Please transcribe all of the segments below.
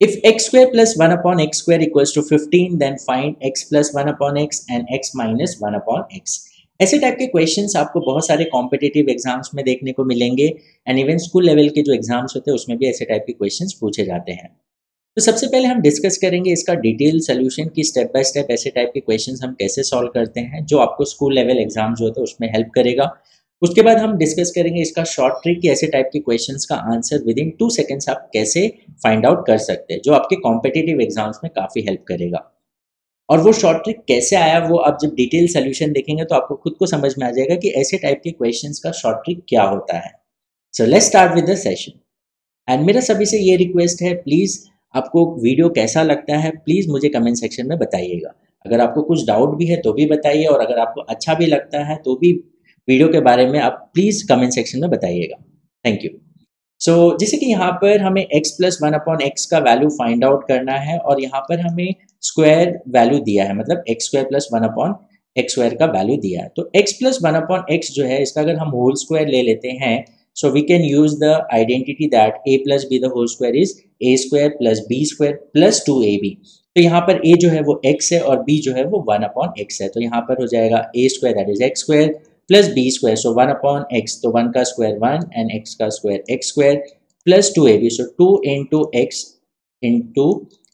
If x square plus 1 upon x square equals to 15, then find x plus 1 upon x and x minus 1 upon x. ऐसे type के questions आपको बहुत सारे competitive exams में देखने को मिलेंगे एंड इवन स्कूल लेवल के जो एग्जाम्स होते हैं उसमें भी ऐसे टाइप के क्वेश्चंस पूछे जाते हैं। तो सबसे पहले हम डिस्कस करेंगे इसका डिटेल सोल्यूशन की स्टेप बाय स्टेप ऐसे टाइप के क्वेश्चंस हम कैसे सॉल्व करते हैं जो आपको स्कूल लेवल एग्जाम जो होता है उसमें हेल्प करेगा। उसके बाद हम डिस्कस करेंगे इसका शॉर्ट ट्रिक की ऐसे टाइप के क्वेश्चंस का आंसर विद इन 2 सेकेंड्स आप कैसे फाइंड आउट कर सकते हैं जो आपके कॉम्पिटिटिव एग्जाम्स में काफ़ी हेल्प करेगा। और वो शॉर्ट ट्रिक कैसे आया वो आप जब डिटेल सोल्यूशन देखेंगे तो आपको खुद को समझ में आ जाएगा कि ऐसे टाइप के क्वेश्चंस का शॉर्ट ट्रिक क्या होता है। So let's start with the session and मेरा सभी से ये रिक्वेस्ट है, प्लीज़ आपको वीडियो कैसा लगता है प्लीज़ मुझे कमेंट सेक्शन में बताइएगा। अगर आपको कुछ डाउट भी है तो भी बताइए और अगर आपको अच्छा भी लगता है तो भी वीडियो के बारे में आप प्लीज़ कमेंट सेक्शन में बताइएगा। Thank you. सो जैसे कि यहाँ पर हमें x प्लस 1 अपॉन एक्स का वैल्यू फाइंड आउट करना है और यहाँ पर हमें स्क्वायर वैल्यू दिया है, मतलब x square plus 1 upon x square का वैल्यू दिया है। तो x प्लस 1 अपॉन एक्स जो है इसका अगर हम होल स्क्वायर ले लेते हैं so we can use the identity that a plus b the whole square is a square plus b square plus 2ab। तो यहाँ पर a जो है वो x है और b जो है वो 1 अपॉन एक्स है। तो यहाँ पर हो जाएगा a square that is x square plus b square, so 1 upon x, तो 1 का स्क्वायर 1 एंड x का square x square plus 2ab, so 2 into x into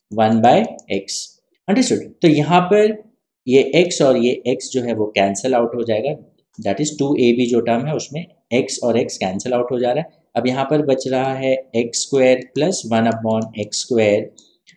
1 by x. Understood. तो यहाँ पर ये x और ये x जो है वो कैंसिल आउट हो जाएगा, दैट इज 2ab जो टर्म है उसमें x और x कैंसिल आउट हो जा रहा है। अब यहाँ पर बच रहा है x square plus 1 upon x square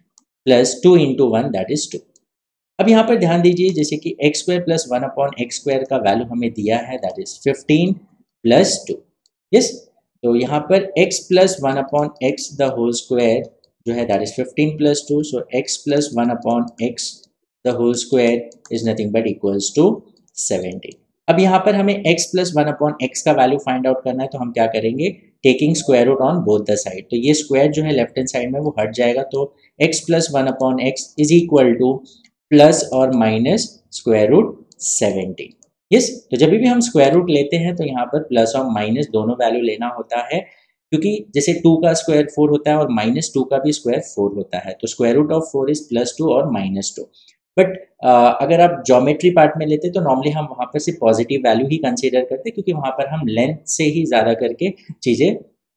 plus 2 into 1 that is 2। अब यहाँ पर ध्यान दीजिए जैसे कि x square plus 1 upon x square का वैल्यू हमें दिया है दैट इज 15 प्लस 2। यस, तो यहाँ पर x plus 1 upon x the whole square जो है that is 15 plus 2, so x plus 1 upon x the whole square is nothing but equals to 17। अब यहाँ पर हमें x प्लस 1 अपॉन एक्स का वैल्यू फाइंड आउट करना है तो हम क्या करेंगे, taking square root on both the side. तो ये स्क्वायर जो है लेफ्ट हैंड साइड में वो हट जाएगा, तो x plus 1 upon x is equal to plus और माइनस स्क्वायर रूट 17। यस, तो जब भी हम स्क्वायर रूट लेते हैं तो यहाँ पर प्लस और माइनस दोनों वैल्यू लेना होता है, क्योंकि जैसे 2 का स्क्वायर 4 होता है और माइनस 2 का भी स्क्वायर 4 होता है, तो square root of 4 is plus 2 और माइनस 2। बट अगर आप ज्योमेट्री पार्ट में लेते तो नॉर्मली हम वहाँ पर सिर्फ पॉजिटिव वैल्यू ही कंसीडर करते, क्योंकि वहाँ पर हम लेंथ से ही ज़्यादा करके चीज़ें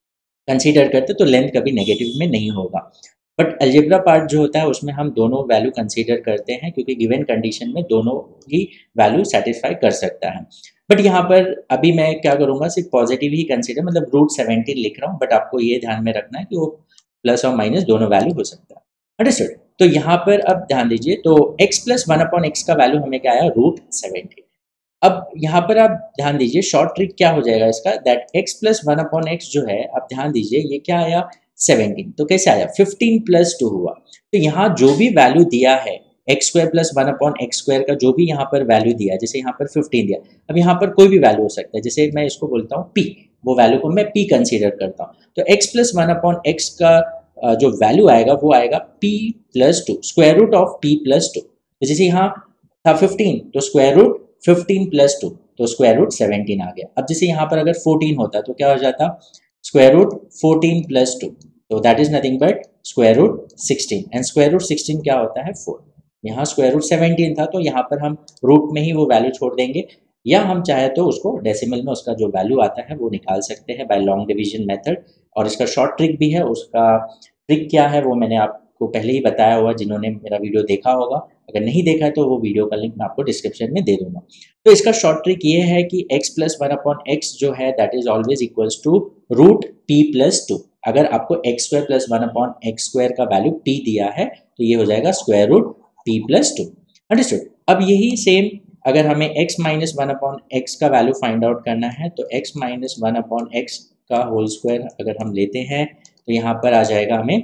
कंसीडर करते, तो लेंथ कभी नेगेटिव में नहीं होगा। बट अलजेब्रा पार्ट जो होता है उसमें हम दोनों वैल्यू कंसीडर करते हैं, क्योंकि गिवन कंडीशन में दोनों ही वैल्यू सेटिस्फाई कर सकता है। बट यहाँ पर अभी मैं क्या करूँगा, सिर्फ पॉजिटिव ही कंसीडर, मतलब रूट 17 लिख रहा हूँ, बट आपको ये ध्यान में रखना है कि वो प्लस और माइनस दोनों वैल्यू हो सकता है। अंडरस्टूड। तो यहाँ पर अब ध्यान दीजिए, तो x प्लस 1 अपॉन एक्स का वैल्यू हमें क्या आया, रूट 17। अब यहाँ पर आप ध्यान दीजिए शॉर्ट ट्रिक क्या हो जाएगा इसका, that x plus 1 upon x जो है, आप ध्यान दीजिए ये क्या आया 17, तो कैसे आया 15 प्लस 2 हुआ। तो यहाँ जो भी वैल्यू दिया है x square plus 1 upon x square का जो भी यहाँ पर वैल्यू दिया, जैसे यहाँ पर 15 दिया, अब यहाँ पर कोई भी वैल्यू हो सकता है, जैसे मैं इसको बोलता हूँ p, वो वैल्यू को मैं p कंसीडर करता हूँ। तो x प्लस 1 अपॉन एक्स का जो वैल्यू आएगा वो आएगा p plus 2, square root of p plus 2। तो जैसे यहाँ था 15 तो स्क्वायर रूट 15 प्लस 2, तो स्क्वायर रूट 17 आ गया। अब जैसे यहाँ पर अगर 14 होता तो क्या हो जाता, स्क्वायर रूट 14 प्लस 2, तो that is nothing but square root 16, and square root 16 क्या होता है 4। यहाँ स्क्वायर रूट 17 था तो यहाँ पर हम रूट में ही वो वैल्यू छोड़ देंगे, या हम चाहे तो उसको डेसिमल में उसका जो वैल्यू आता है वो निकाल सकते हैं बाय लॉन्ग डिवीजन मेथड। और इसका शॉर्ट ट्रिक भी है, उसका ट्रिक क्या है वो मैंने आपको पहले ही बताया हुआ, जिन्होंने मेरा वीडियो देखा होगा। अगर नहीं देखा है तो वो वीडियो का लिंक मैं आपको डिस्क्रिप्शन में दे दूंगा। तो इसका शॉर्ट ट्रिक ये है कि x प्लस 1 अपॉन एक्स जो है that is always equals to root p plus 2। अगर आपको x square plus 1 upon x square का वैल्यू p दिया है तो ये हो जाएगा square root p plus 2। Understood. अब यही सेम अगर हमें x माइनस 1 अपॉन एक्स का वैल्यू फाइंड आउट करना है तो x माइनस 1 अपॉन एक्स का होल स्क्वायर अगर हम लेते हैं तो यहाँ पर आ जाएगा हमें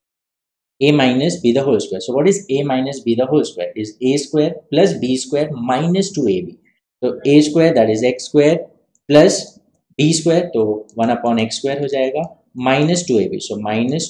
a minus b the whole square. So what is a minus b the whole square? Is a square plus b square minus 2ab. तो a square that is x square plus b square तो 1 upon x square हो जाएगा minus 2ab. So minus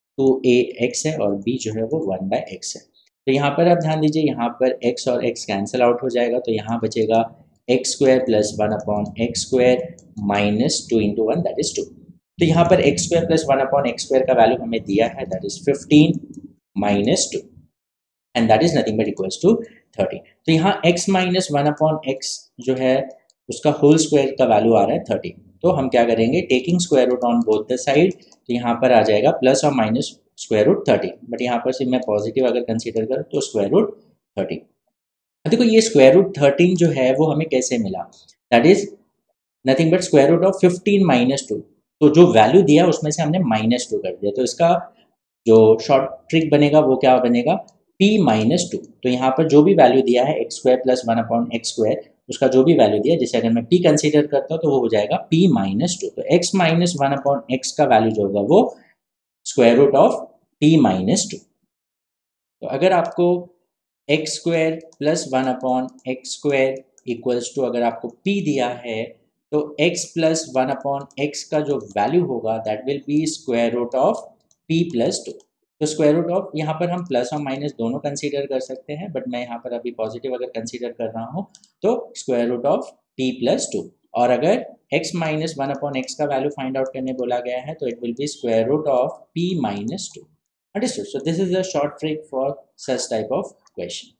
2ax है और b जो है वो 1 by x है। तो यहाँ पर आप ध्यान दीजिए, यहाँ पर x और x कैंसिल आउट हो जाएगा, तो यहाँ बचेगा x square plus 1 upon x square minus 2 into 1 that is 2। तो यहाँ पर एक्स स्क्वायर प्लस 1/x² का वैल्यू हमें दिया है, that is 15 minus 2 and that is nothing but equals to 30। तो यहाँ x माइनस 1/x जो है उसका होल स्क्वायर का वैल्यू आ रहा है 30। तो हम क्या करेंगे, taking square root on both the side, तो यहाँ पर आ जाएगा प्लस और माइनस स्क्वायर रूट 30, बट यहाँ पर से मैं पॉजिटिव अगर कंसीडर करूँ तो स्क्वायर रूट 30। देखो ये स्क्वायर रूट 13 जो है वो हमें कैसे मिला, that is nothing but square root of 15 minus 2। तो जो वैल्यू दिया उसमें से हमने -2 कर दिया, तो इसका जो शॉर्ट ट्रिक बनेगा वो क्या बनेगा, p माइनस 2। तो यहाँ पर जो भी वैल्यू दिया है x स्क्वायर प्लस 1/x², उसका जो भी वैल्यू दिया, जैसे अगर मैं p कंसीडर करता हूँ तो वो हो जाएगा p माइनस 2। तो x माइनस 1/x का वैल्यू जो होगा वो square root of p minus 2। तो अगर आपको x square plus 1/x² equals to अगर आपको p दिया है, तो x प्लस 1/x का जो वैल्यू होगा that will be square root of p plus 2। तो स्क्वायर रूट ऑफ यहाँ पर हम प्लस और माइनस दोनों कंसीडर कर सकते हैं, बट मैं यहाँ पर अभी पॉजिटिव अगर कंसीडर कर रहा हूँ तो square root of p plus 2। और अगर x माइनस 1/x का वैल्यू फाइंड आउट करने बोला गया है तो it will be square root of p minus 2। Understood? So this is a short trick for such type of question.